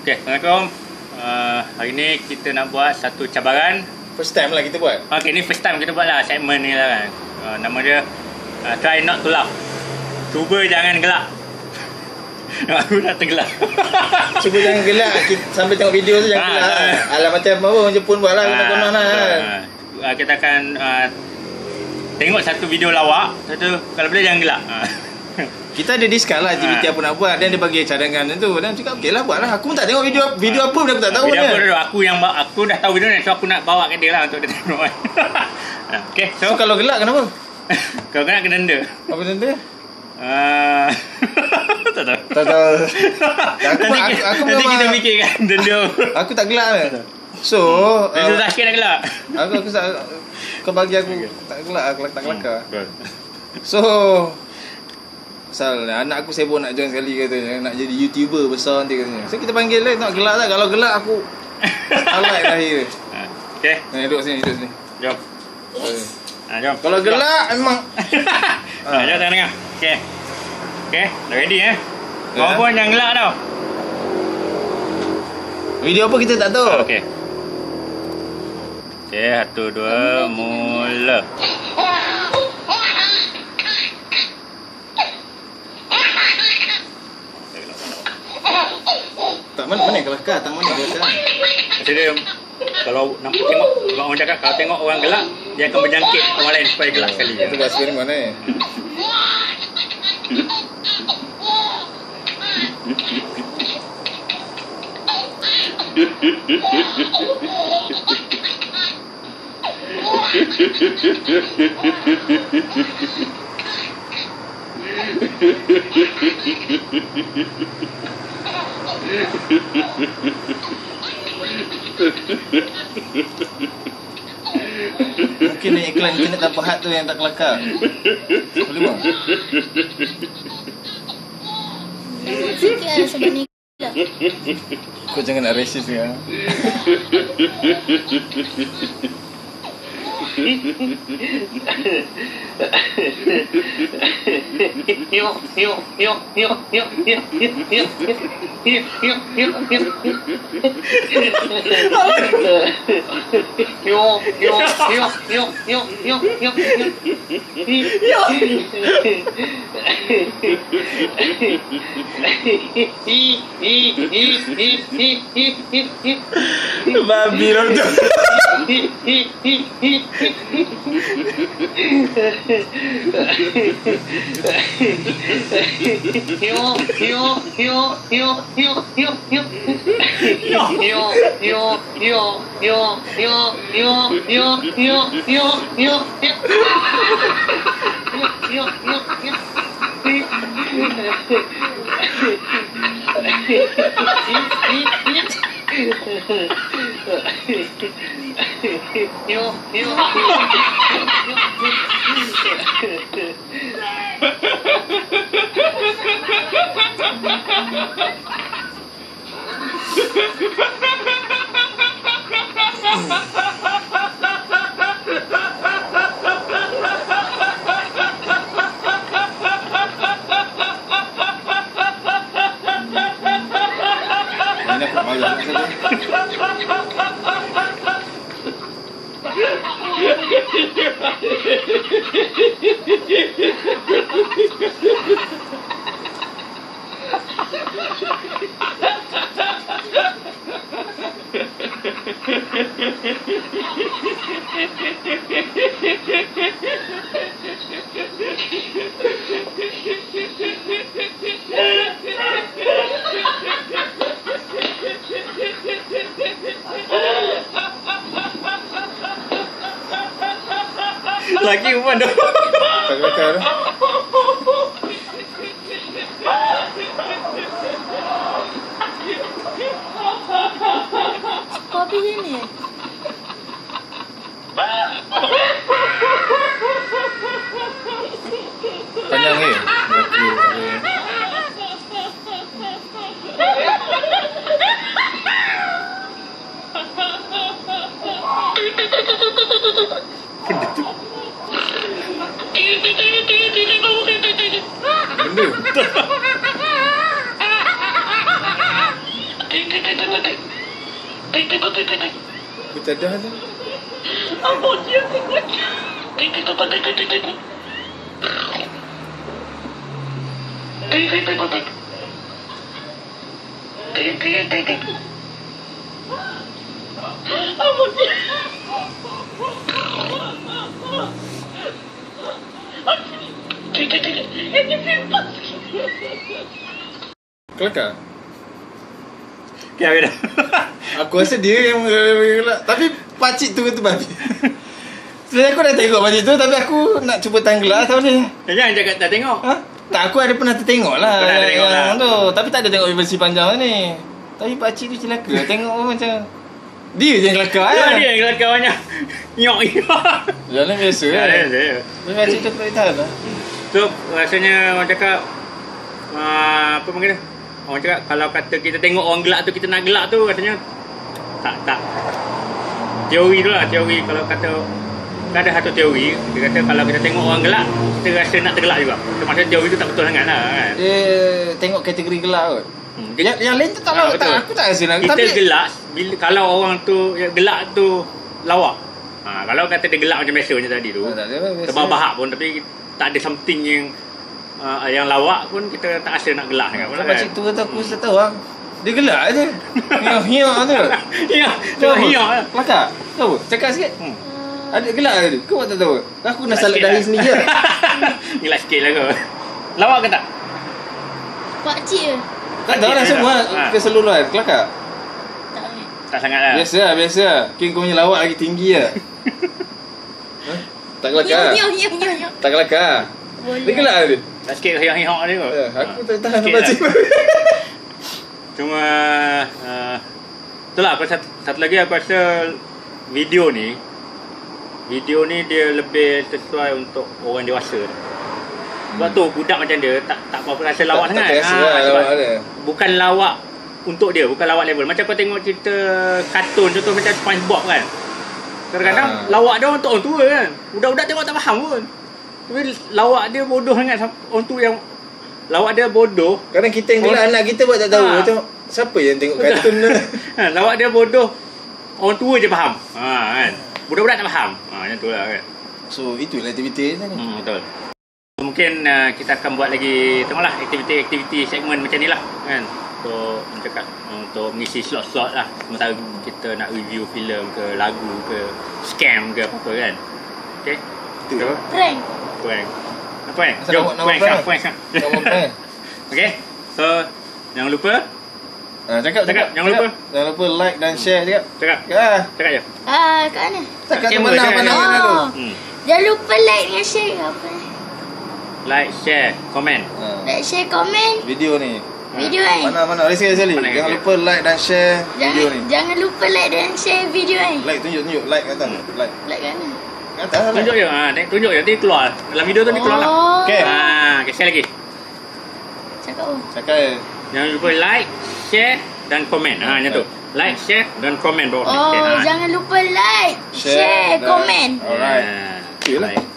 Okay, Assalamualaikum. Hari ni kita nak buat satu cabaran. First time lah kita buat. Okay, ni first time kita buat lah segmen ni lah kan. Nama dia Try Not To Laugh. Cuba jangan gelak. Aku dah tergelak. Cuba jangan gelak. Sambil tengok video tu jangan gelak. Alah macam apa orang Jepun buat lah. Konon-konon lah. Kita akan tengok satu video lawak. Satu, kalau boleh jangan gelak. Kita ada discuss lah aktiviti apa nak buat. Dan dia bagi cadangan tu. Dan cakap okey lah buat lah. Aku pun tak tengok video apa pun aku tak tahu. Video apa aku dah tahu video ni. So aku nak bawa ke dia lah untuk dia tengok. Okay, so kalau gelak kenapa? Kalau gelak kena denda. Apa denda? Tak tahu. Aku nanti kita fikirkan denda. Aku tak gelak lah. So Itu tak sikit dah gelak. Aku kau bagi aku tak gelak. Aku tak kelakar. So pasal anak aku sibuk nak join sekali katanya. Nak jadi YouTuber besar nanti katanya. So kita panggil lah. Tak gelak tak. Kalau gelak aku highlight lahir. Okay, duduk sini. Jom. Jom. Kalau gelak memang jom tengah-tengah. Okay, dah ready Kau pun jangan gelak tau. video apa kita tak tahu. Okay, 1, 2, mula. Tak mana kelakar, tak mana kelakar. Macam dia, kalau nampak tengok orang cakap, kalau tengok orang gelak, dia akan berjangkit orang lain supaya gelak sekali. Itu buat eksperimen Mungkin iklan internet tanpa had tu yang tak kelakar. Boleh bang? Sikit lah sebab ni. Kau jangan nak racist ya. Babi lah tu. Ini aku malu saja. Lagi pun dah. Tak kelakar. Kopi sini. Panjang ni. Benda tu. Benda. Bercadah tu. Kelakar. Okay, habis dah. Aku rasa dia yang gelak. Tapi pakcik tu babi. Sebenarnya aku dah tengok pakcik tu, tapi aku nak cuba tenggelam tak boleh. Jangan cakap tak tengok. Ha? Tak, aku ada pernah tertengok lah. Pernah tertengok lah. Tu. Tapi tak ada tengok versi panjang ni. Tapi pakcik tu celaka. Tengok pun macam dia je yang kelakar Ya, kan. dia yang kelakar banyak. Nyok-nyok. Jalan biasa Ya, kan. dia. Tapi pakcik tu tak tahan lah. So, rasanya orang cakap apa panggil dia? Orang cakap kalau kata kita tengok orang gelak tu, kita nak gelak tu, katanya tak. Teori tu lah, teori kalau kata ada satu teori, dia kata kalau kita tengok orang gelak, kita rasa nak tergelak juga. Itu maksudnya teori tu tak betul sangat lah kan. Dia tengok kategori gelak kot. Yang lain tu tak Ah, lah. betul. Aku tak rasa nak. Kita Tapi gelak bila kalau orang tu yang gelak tu lawak. Kalau kata dia gelak macam biasa macam tadi tu, tak ada lah, biasa. terbahak pun tapi tak ada something yang lawak pun kita tak rasa nak gelak sangat pun Kalau kan. pakcik tu kata aku rasa tahu lah. Dia gelak je. Hiyak tu. Ya, tengok hiyak lah. Kelakar. Tahu? Cakap sikit. Ada gelak ke dia? Kau tak tahu? Aku nak salat dahi sendiri je. Gelak sikit lah kau. Lawak ke tak? Pakcik je. Tak tahu lah semua keseluruhan. Kelakar. Tak ni. Tak sangat lah. Biasa lah. Mungkin kau punya lawak lagi tinggi lah. Tak kelakar. Nyok. Tak kelakar. Boleh. Dia gelak dia. Tak sikit hiyak-hiyak dia kot. Aku tak tahan Sikit pakcik. Cuma itulah aku satu lagi aku rasa video ni dia lebih sesuai untuk orang dewasa. Sebab tu budak macam dia tak apa rasa lawak sangat. Tak rasa lah sebab lawak dia. bukan lawak untuk dia, bukan lawak level. Macam kau tengok cerita kartun contoh macam SpongeBob kan. Kadang-kadang lawak dia untuk orang tua kan. Budak-budak tengok tak faham pun. Tapi lawak dia bodoh sangat. Orang tu yang lawak dia bodoh. Kadang kita yang gelak anak kita buat tak tahu. Macam siapa yang tengok kartun tu? Lawak dia bodoh. Orang tua je faham. Kan. Budak-budak tak faham. Macam tu lah kan. So itulah aktiviti ni. Betul. Mungkin kita akan buat lagi, tengoklah aktiviti segmen macam ni lah kan. So cakap untuk mengisi slot-slot lah. Sementara kita nak review filem ke lagu ke scam ke apa-apa kan. Okay. Itu. Prank. Apa yang? Asal Jom, nama prank. prank. Prank. Okay. So jangan lupa. Cakap. Jangan lupa. Jangan lupa like dan share. Cakap je. Kat mana? Cakap tu Chamber, mana jangan. dulu. Jangan lupa like dan share apa ni? Like, share, komen. Like, share, komen. Video ni. Video ni. Mana? Sekali. Mana Jangan lagi? lupa like dan share video ni. Jangan lupa like dan share video ni. Like tunjuk. Like kat atas. Like. Like kat mana? Kat atas. Tunjuk je. Tunjuk je. Nanti keluar. Dalam video tu ni keluar lah. Okay. Okay, share lagi. Cakap apa? Cakap je. Jangan lupa like, share dan komen. Macam tu. Like, share dan komen bawah ni. Okay, Jangan lupa like, share, dan- komen. Alright. Okay lah. Baik.